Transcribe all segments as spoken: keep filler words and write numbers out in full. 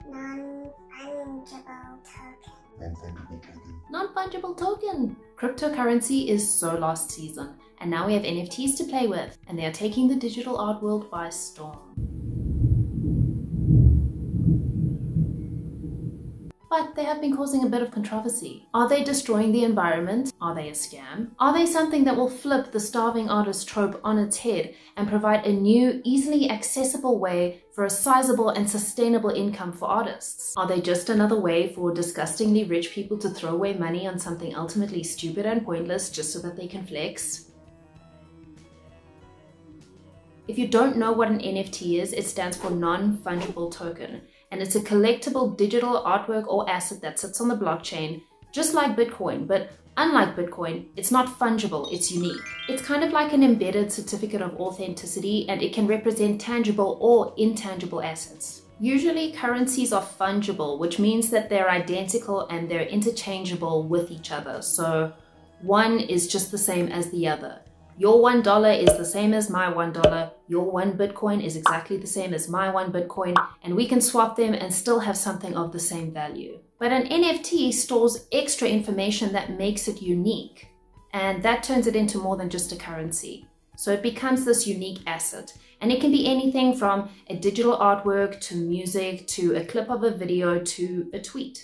Non Fungible Token. Non Fungible Token. Non Fungible Token. Cryptocurrency is so last season, and now we have N F Ts to play with, and they are taking the digital art world by storm. But they have been causing a bit of controversy. Are they destroying the environment? Are they a scam? Are they something that will flip the starving artist trope on its head and provide a new, easily accessible way for a sizable and sustainable income for artists? Are they just another way for disgustingly rich people to throw away money on something ultimately stupid and pointless just so that they can flex? If you don't know what an N F T is, it stands for Non Fungible Token. And it's a collectible digital artwork or asset that sits on the blockchain, just like Bitcoin, but unlike Bitcoin, it's not fungible, it's unique. It's kind of like an embedded certificate of authenticity, and it can represent tangible or intangible assets. Usually currencies are fungible, which means that they're identical and they're interchangeable with each other. So one is just the same as the other. Your one dollar is the same as my one dollar, your one Bitcoin is exactly the same as my one Bitcoin, and we can swap them and still have something of the same value. But an N F T stores extra information that makes it unique, and that turns it into more than just a currency. So it becomes this unique asset, and it can be anything from a digital artwork to music to a clip of a video to a tweet.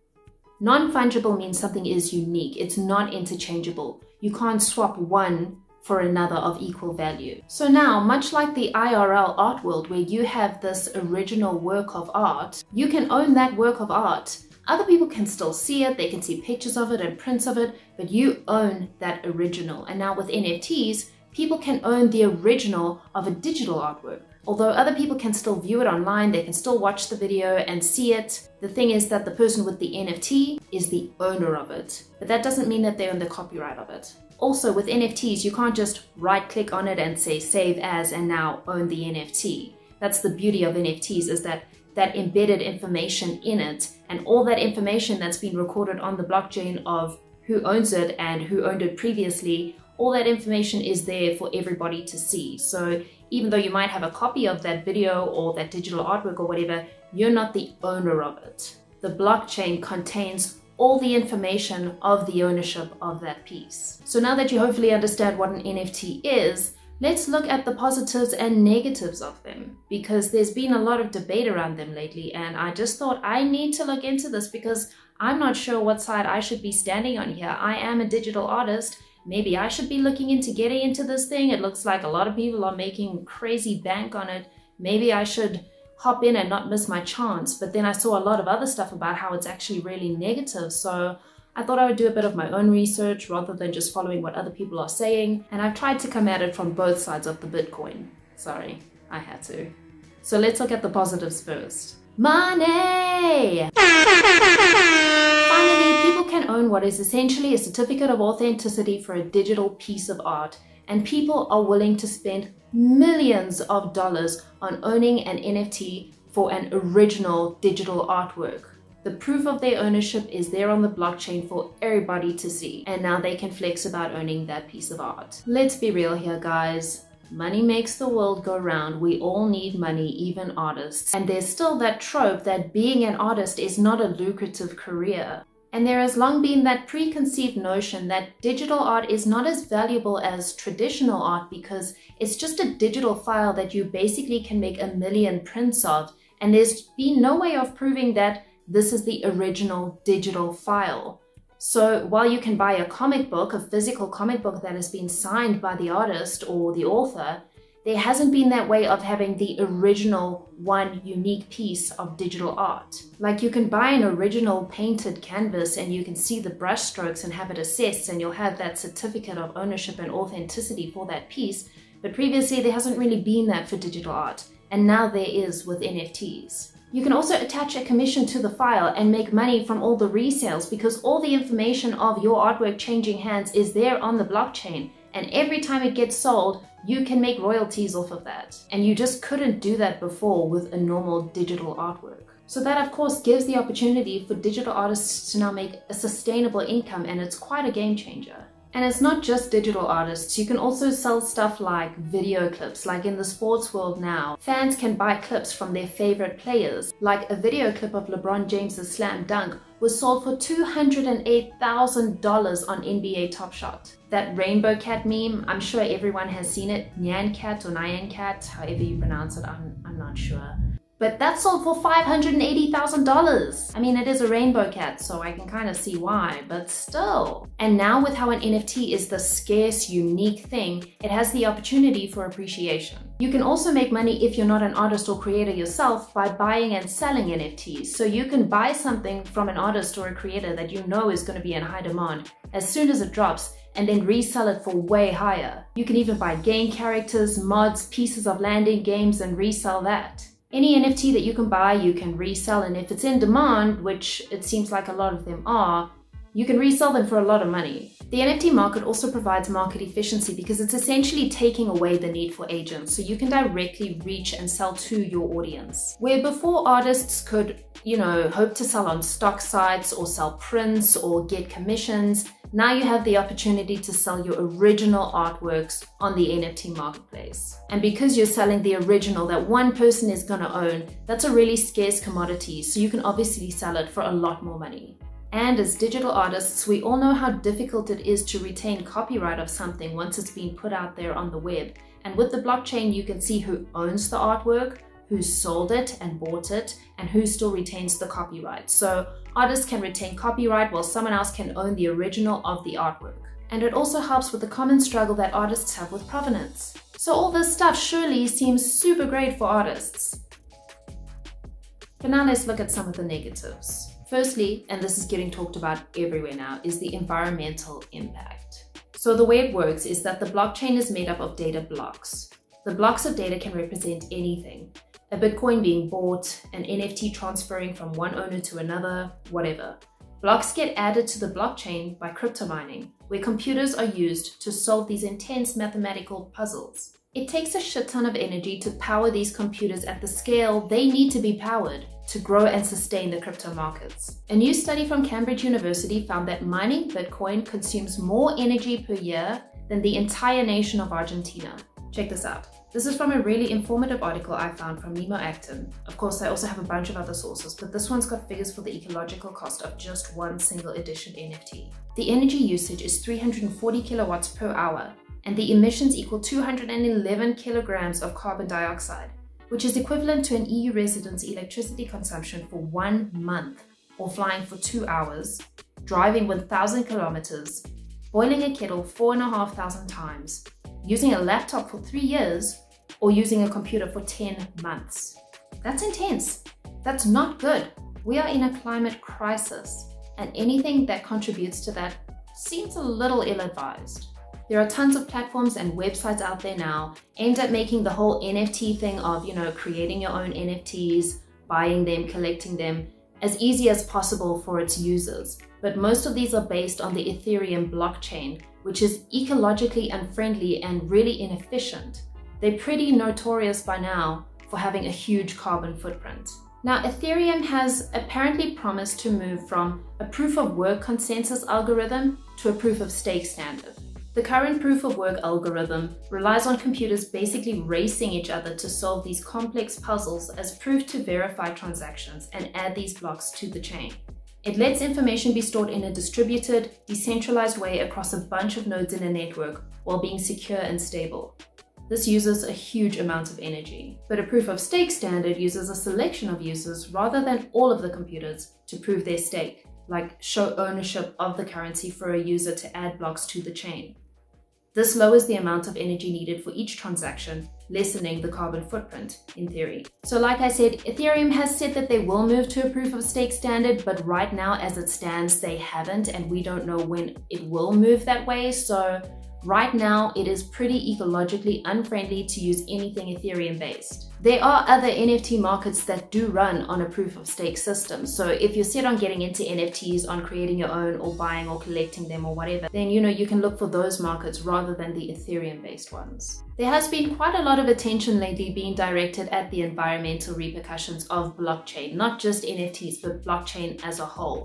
Non-fungible means something is unique, it's not interchangeable. You can't swap one for another of equal value. So now, much like the I R L art world where you have this original work of art, you can own that work of art. Other people can still see it, they can see pictures of it and prints of it, but you own that original. And now with N F Ts, people can own the original of a digital artwork. Although other people can still view it online, they can still watch the video and see it. The thing is that the person with the N F T is the owner of it, but that doesn't mean that they own the copyright of it. Also, with N F Ts, you can't just right-click on it and say save as and now own the N F T. That's the beauty of N F Ts, is that that embedded information in it and all that information that's been recorded on the blockchain of who owns it and who owned it previously, all that information is there for everybody to see. So even though you might have a copy of that video or that digital artwork or whatever, you're not the owner of it. The blockchain contains all the information of the ownership of that piece. So now that you hopefully understand what an N F T is, let's look at the positives and negatives of them, because there's been a lot of debate around them lately, and I just thought I need to look into this because I'm not sure what side I should be standing on here. I am a digital artist. Maybe I should be looking into getting into this thing. It looks like a lot of people are making crazy bank on it. Maybe I should hop in and not miss my chance. But then I saw a lot of other stuff about how it's actually really negative. So I thought I would do a bit of my own research rather than just following what other people are saying. And I've tried to come at it from both sides of the Bitcoin. Sorry, I had to. So let's look at the positives first. Money! Finally, people can own what is essentially a certificate of authenticity for a digital piece of art, and people are willing to spend millions of dollars on owning an N F T for an original digital artwork. The proof of their ownership is there on the blockchain for everybody to see, and now they can flex about owning that piece of art. Let's be real here, guys. Money makes the world go round. We all need money, even artists. And there's still that trope that being an artist is not a lucrative career. And there has long been that preconceived notion that digital art is not as valuable as traditional art because it's just a digital file that you basically can make a million prints of. And there's been no way of proving that this is the original digital file. So while you can buy a comic book, a physical comic book that has been signed by the artist or the author, there hasn't been that way of having the original one unique piece of digital art. Like you can buy an original painted canvas and you can see the brush strokes and have it assessed, and you'll have that certificate of ownership and authenticity for that piece. But previously there hasn't really been that for digital art, and now there is with N F Ts. You can also attach a commission to the file and make money from all the resales because all the information of your artwork changing hands is there on the blockchain, and every time it gets sold, you can make royalties off of that. And you just couldn't do that before with a normal digital artwork. So that of course gives the opportunity for digital artists to now make a sustainable income, and it's quite a game changer. And it's not just digital artists, you can also sell stuff like video clips. Like in the sports world now, fans can buy clips from their favorite players. Like a video clip of LeBron James's slam dunk was sold for two hundred eight thousand dollars on N B A Top Shot. That rainbow cat meme, I'm sure everyone has seen it. Nyan cat or Nyan cat, however you pronounce it, I'm, I'm not sure. But that sold for five hundred eighty thousand dollars. I mean, it is a rainbow cat, so I can kind of see why, but still. And now with how an N F T is the scarce, unique thing, it has the opportunity for appreciation. You can also make money if you're not an artist or creator yourself by buying and selling N F Ts. So you can buy something from an artist or a creator that you know is going to be in high demand as soon as it drops, and then resell it for way higher. You can even buy game characters, mods, pieces of land in games and resell that. Any N F T that you can buy, you can resell, and if it's in demand, which it seems like a lot of them are, you can resell them for a lot of money. The N F T market also provides market efficiency because it's essentially taking away the need for agents, so you can directly reach and sell to your audience. Where before artists could, you know, hope to sell on stock sites or sell prints or get commissions, now you have the opportunity to sell your original artworks on the N F T marketplace. And because you're selling the original that one person is gonna own, that's a really scarce commodity, so you can obviously sell it for a lot more money. And as digital artists, we all know how difficult it is to retain copyright of something once it's been put out there on the web. And with the blockchain, you can see who owns the artwork, who sold it and bought it, and who still retains the copyright. So artists can retain copyright while someone else can own the original of the artwork. And it also helps with the common struggle that artists have with provenance. So all this stuff surely seems super great for artists. But now let's look at some of the negatives. Firstly, and this is getting talked about everywhere now, is the environmental impact. So the way it works is that the blockchain is made up of data blocks. The blocks of data can represent anything. A Bitcoin being bought, an N F T transferring from one owner to another, whatever. Blocks get added to the blockchain by crypto mining, where computers are used to solve these intense mathematical puzzles. It takes a shit ton of energy to power these computers at the scale they need to be powered to grow and sustain the crypto markets. A new study from Cambridge University found that mining Bitcoin consumes more energy per year than the entire nation of Argentina. Check this out. This is from a really informative article I found from Nemo Acton. Of course, I also have a bunch of other sources, but this one's got figures for the ecological cost of just one single edition N F T. The energy usage is three hundred forty kilowatts per hour, and the emissions equal two hundred eleven kilograms of carbon dioxide, which is equivalent to an E U resident's electricity consumption for one month, or flying for two hours, driving one thousand kilometers, boiling a kettle four and a half thousand times, using a laptop for three years, or using a computer for ten months. That's intense. That's not good. We are in a climate crisis, and anything that contributes to that seems a little ill-advised. There are tons of platforms and websites out there now aimed at making the whole N F T thing of, you know, creating your own N F Ts, buying them, collecting them, as easy as possible for its users. But most of these are based on the Ethereum blockchain, which is ecologically unfriendly and really inefficient. They're pretty notorious by now for having a huge carbon footprint. Now, Ethereum has apparently promised to move from a proof-of-work consensus algorithm to a proof-of-stake standard. The current proof-of-work algorithm relies on computers basically racing each other to solve these complex puzzles as proof to verify transactions and add these blocks to the chain. It lets information be stored in a distributed, decentralized way across a bunch of nodes in a network while being secure and stable. This uses a huge amount of energy. But a proof-of-stake standard uses a selection of users rather than all of the computers to prove their stake, like show ownership of the currency for a user to add blocks to the chain. This lowers the amount of energy needed for each transaction, lessening the carbon footprint, in theory. So like I said, Ethereum has said that they will move to a proof-of-stake standard, but right now as it stands, they haven't, and we don't know when it will move that way. So right now, it is pretty ecologically unfriendly to use anything Ethereum-based. There are other N F T markets that do run on a proof-of-stake system. So if you're set on getting into N F Ts, on creating your own or buying or collecting them or whatever, then you know you can look for those markets rather than the Ethereum-based ones. There has been quite a lot of attention lately being directed at the environmental repercussions of blockchain, not just N F Ts, but blockchain as a whole.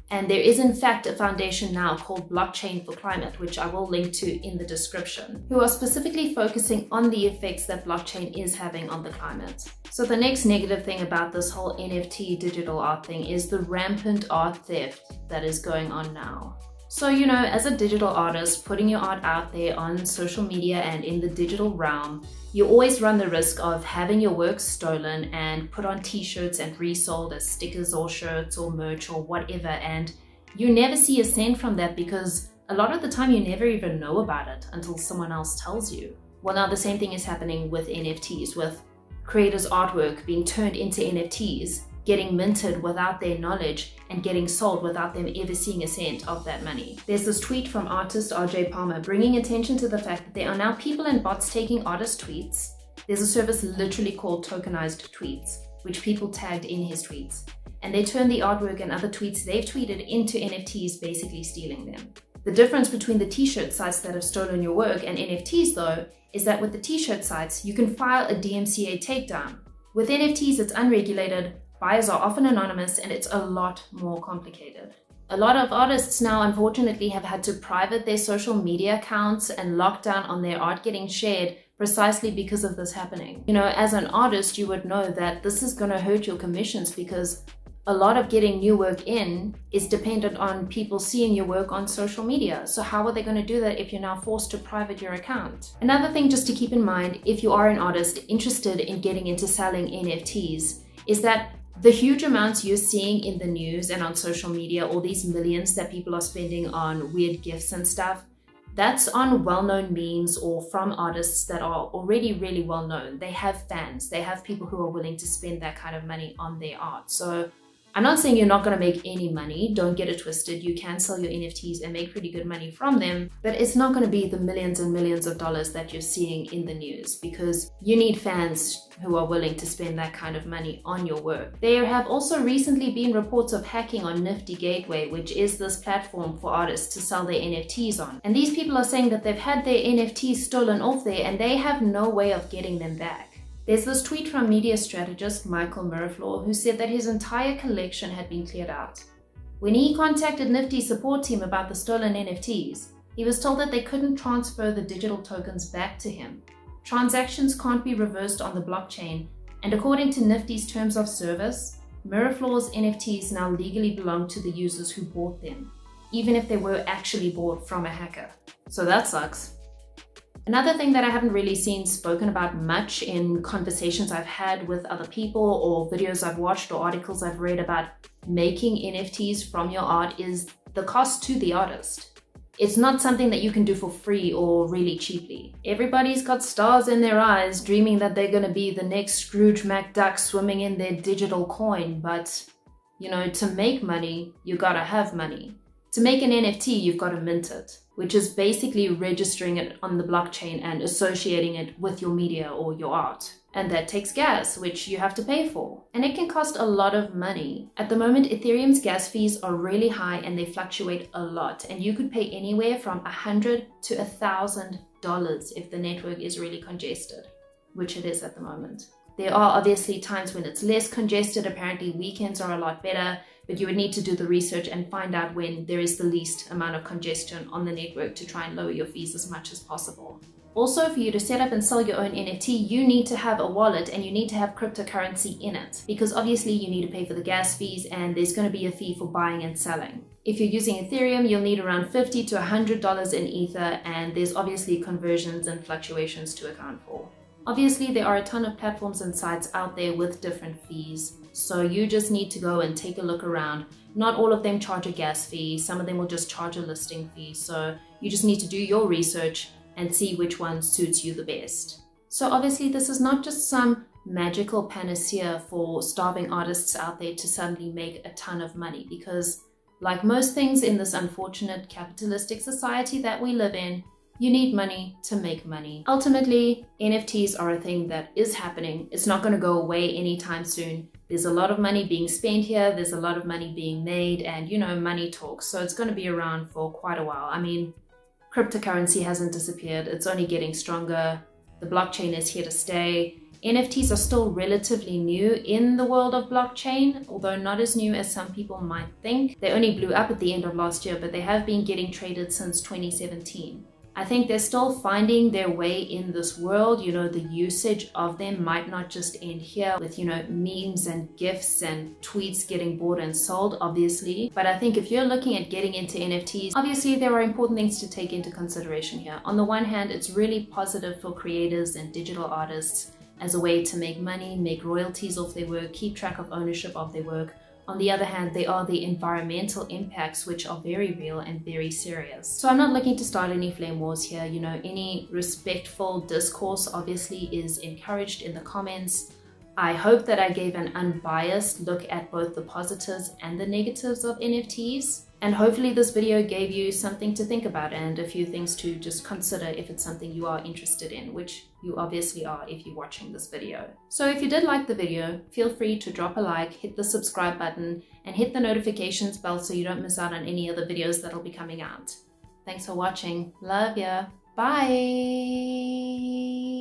And there is in fact a foundation now called Blockchain for Climate, which I will link to in the description, who are specifically focusing on the effects that blockchain is having on the climate. So the next negative thing about this whole N F T digital art thing is the rampant art theft that is going on now. So, you know, as a digital artist, putting your art out there on social media and in the digital realm, you always run the risk of having your work stolen and put on t-shirts and resold as stickers or shirts or merch or whatever, and you never see a cent from that because a lot of the time you never even know about it until someone else tells you. Well, now the same thing is happening with N F Ts, with creators' artwork being turned into N F Ts, getting minted without their knowledge and getting sold without them ever seeing a cent of that money. There's this tweet from artist R J Palmer bringing attention to the fact that there are now people and bots taking artist tweets. There's a service literally called tokenized tweets, which people tagged in his tweets. And they turn the artwork and other tweets they've tweeted into N F Ts, basically stealing them. The difference between the t-shirt sites that have stolen your work and N F Ts though, is that with the t-shirt sites, you can file a D M C A takedown. With N F Ts, it's unregulated, buyers are often anonymous, and it's a lot more complicated. A lot of artists now, unfortunately, have had to private their social media accounts and lock down on their art getting shared precisely because of this happening. You know, as an artist, you would know that this is going to hurt your commissions because a lot of getting new work in is dependent on people seeing your work on social media. So how are they going to do that if you're now forced to private your account? Another thing just to keep in mind, if you are an artist interested in getting into selling N F Ts, is that the huge amounts you're seeing in the news and on social media, all these millions that people are spending on weird gifts and stuff, that's on well-known memes or from artists that are already really well-known. They have fans, they have people who are willing to spend that kind of money on their art. So I'm not saying you're not going to make any money, don't get it twisted. You can sell your N F Ts and make pretty good money from them, but it's not going to be the millions and millions of dollars that you're seeing in the news because you need fans who are willing to spend that kind of money on your work. There have also recently been reports of hacking on Nifty Gateway, which is this platform for artists to sell their N F Ts on. And these people are saying that they've had their N F Ts stolen off there and they have no way of getting them back. There's this tweet from media strategist Michael Miraflor who said that his entire collection had been cleared out. When he contacted Nifty's support team about the stolen N F Ts, he was told that they couldn't transfer the digital tokens back to him. Transactions can't be reversed on the blockchain, and according to Nifty's terms of service, Miraflor's N F Ts now legally belong to the users who bought them, even if they were actually bought from a hacker. So that sucks. Another thing that I haven't really seen spoken about much in conversations I've had with other people or videos I've watched or articles I've read about making N F Ts from your art is the cost to the artist. It's not something that you can do for free or really cheaply. Everybody's got stars in their eyes dreaming that they're going to be the next Scrooge McDuck swimming in their digital coin, but you know, to make money, you gotta have money. To make an N F T, you've got to mint it, which is basically registering it on the blockchain and associating it with your media or your art. And that takes gas, which you have to pay for. And it can cost a lot of money. At the moment, Ethereum's gas fees are really high and they fluctuate a lot. And you could pay anywhere from a hundred to a thousand dollars if the network is really congested, which it is at the moment. There are obviously times when it's less congested. Apparently weekends are a lot better, but you would need to do the research and find out when there is the least amount of congestion on the network to try and lower your fees as much as possible. Also, for you to set up and sell your own N F T, you need to have a wallet and you need to have cryptocurrency in it, because obviously you need to pay for the gas fees and there's going to be a fee for buying and selling. If you're using Ethereum, you'll need around fifty to a hundred dollars in Ether, and there's obviously conversions and fluctuations to account for. Obviously, there are a ton of platforms and sites out there with different fees, so you just need to go and take a look around. Not all of them charge a gas fee, some of them will just charge a listing fee, so you just need to do your research and see which one suits you the best. So obviously this is not just some magical panacea for starving artists out there to suddenly make a ton of money, because like most things in this unfortunate capitalistic society that we live in, you need money to make money. Ultimately, N F Ts are a thing that is happening. It's not going to go away anytime soon. There's a lot of money being spent here, there's a lot of money being made, and you know, money talks, so it's going to be around for quite a while. I mean, cryptocurrency hasn't disappeared, it's only getting stronger. The blockchain is here to stay. N F Ts are still relatively new in the world of blockchain, although not as new as some people might think. They only blew up at the end of last year, but they have been getting traded since twenty seventeen. I think they're still finding their way in this world. You know, the usage of them might not just end here with, you know, memes and GIFs and tweets getting bought and sold, obviously. But I think if you're looking at getting into N F Ts, obviously there are important things to take into consideration here. On the one hand, it's really positive for creators and digital artists as a way to make money, make royalties off their work, keep track of ownership of their work. On the other hand, they are the environmental impacts, which are very real and very serious. So I'm not looking to start any flame wars here. You know, any respectful discourse obviously is encouraged in the comments. I hope that I gave an unbiased look at both the positives and the negatives of N F Ts. And hopefully this video gave you something to think about and a few things to just consider if it's something you are interested in, which you obviously are if you're watching this video. So if you did like the video, feel free to drop a like, hit the subscribe button, and hit the notifications bell so you don't miss out on any other videos that'll be coming out. Thanks for watching. Love ya. Bye.